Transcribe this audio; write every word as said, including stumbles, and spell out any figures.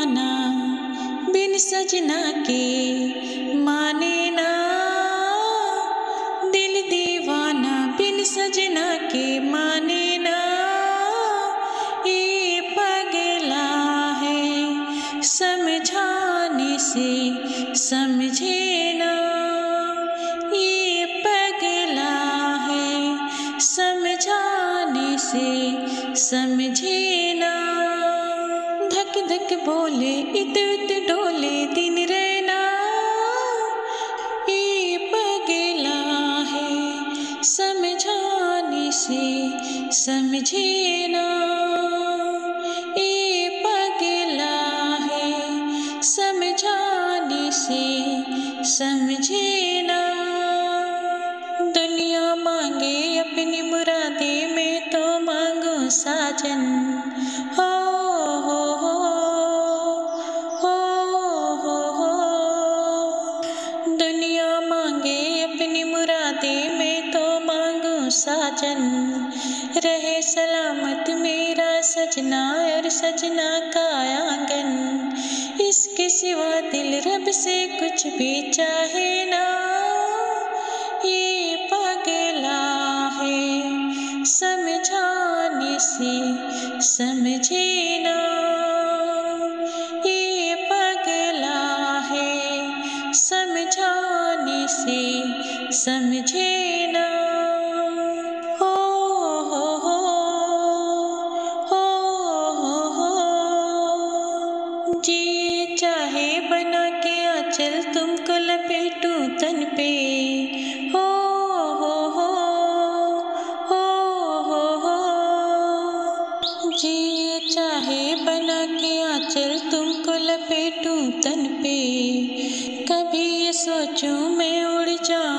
दीवाना बिन सजना के माने ना, दिल दीवाना बिन सजना के माने ना, ये पगला है समझाने से समझे ना, ये पगला है समझाने से समझे ना। धक धक बोले इत उत डोले दिन रहना, ये पगला है समझाने से समझे ना, ये पगला है समझाने से समझे ना। दुनिया मांगे अपनी मुरादे में तो मांगो साजन, हो हो हो हो हो हो। दुनिया मांगे अपनी मुरादे में तो मांगो साजन, रहे सलामत मेरा सजना और सजना का आंगन, इसके सिवा दिल रब से कुछ भी चाहे ना, ये पगला है समझाने से समझे ना, ये पगला है समझाने से समझे ना। हो हो हो हो हो हो। जी चाहे बना के आंचल तुमको लपेटूं तन पे, हो हो हो हो हो हो। जी चाहे बना के आंचल तुमको लपेटूं तन पे, कभी ये सोचूं मैं उड़ जाऊं